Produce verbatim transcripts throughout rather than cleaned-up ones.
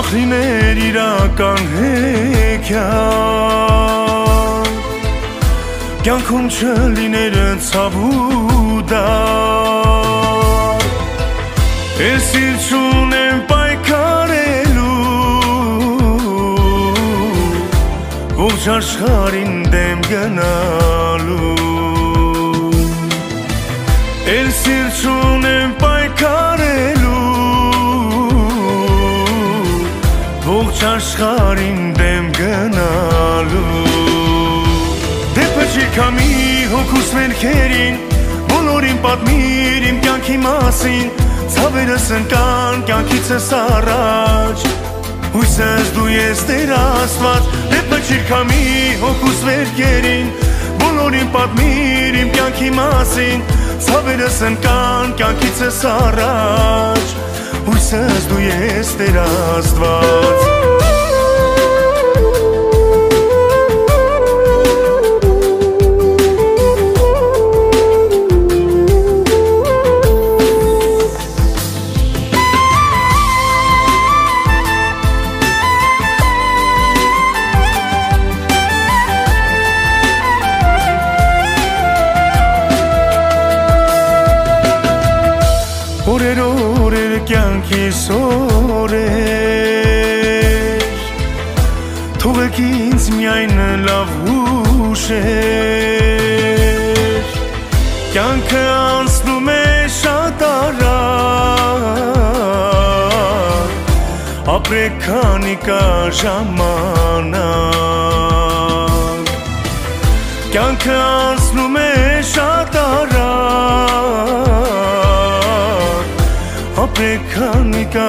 ուրախ լիներ իրական հեքիաթ, կյանքում չլիներ ցավ ու դառ, ես սիրտ չունեմ պայքարելու, ողջ աշխարհին դեմ գնալու, ես սիրտ չունեմ պայքարելու, ողջ աշխարհին դեմ գնալու, դեպը չի քամի հոգուս վերքերին, բոլորին պատմիր իմ կյանքի մասին, ցավերս ընկան կյանքիցս առաջ, հույսս դու ես Տեր Աստված, դեպը չի քամի հոգուս վերքերին, բոլորին պատմիր իմ կյանքի մասին, ցավերս ընկան կյանքիցս առաջ, հույսս դու ես Տեր Աստված։ Օրեր օրեր կյանքիս օրեր, թողեք ինձ միայն լավ հուշեր, կյանքը անցնում է շատ արագ, ապրեք քանի կա ժամանակ, կյանքը անցնում է շատ արագ, ապրեք քանի կա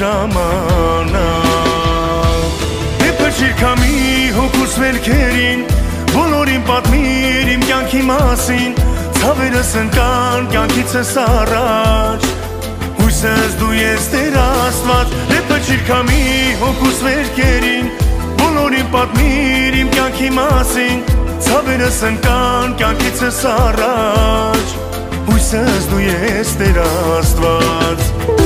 ժամանակ, դեպը չի քամի հոգուս վերքերին, բոլորին պատմիր իմ կյանքի մասին, ցավերս ընկան կյանքիցս առաջ, հույսս դու ես Տեր Աստված, դեպը չի քամի հոգուս վերքերին, բոլորին պատմիր իմ կյանքի մասին, ցավերս ընկան կյանքիցս առաջ, հույսս դու ես Տեր Աստված։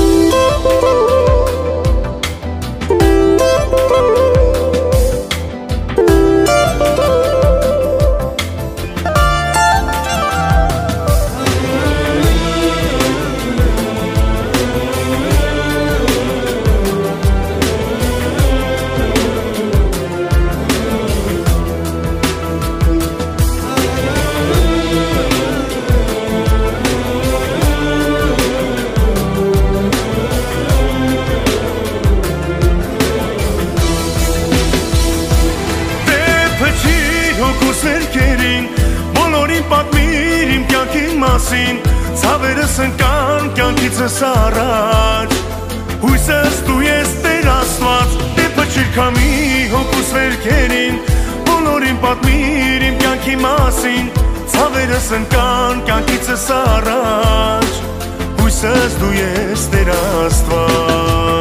Բոլորին պատմիր իմ կյանքի մասին, ցավերս ընկան կյանքիցս առաջ, հույսս դու ես Տեր Աստված, դեպը չի քամի հոգուս վերքերին, բոլորին պատմիր իմ կյանքի մասին, ցավերս ընկան կյանքիցս առաջ, հույսս դու ես Տեր Աստված։